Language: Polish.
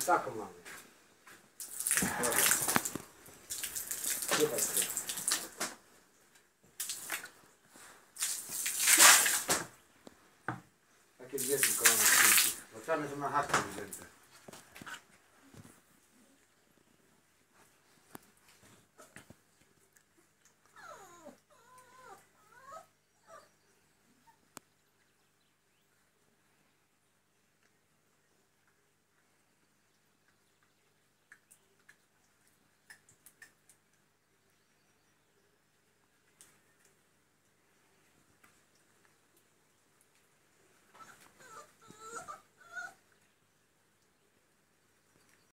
taką mamy. Dobra. Super. Takie dwie tylko mamy skrzynki. Bo czarne to na chatkę wzięte.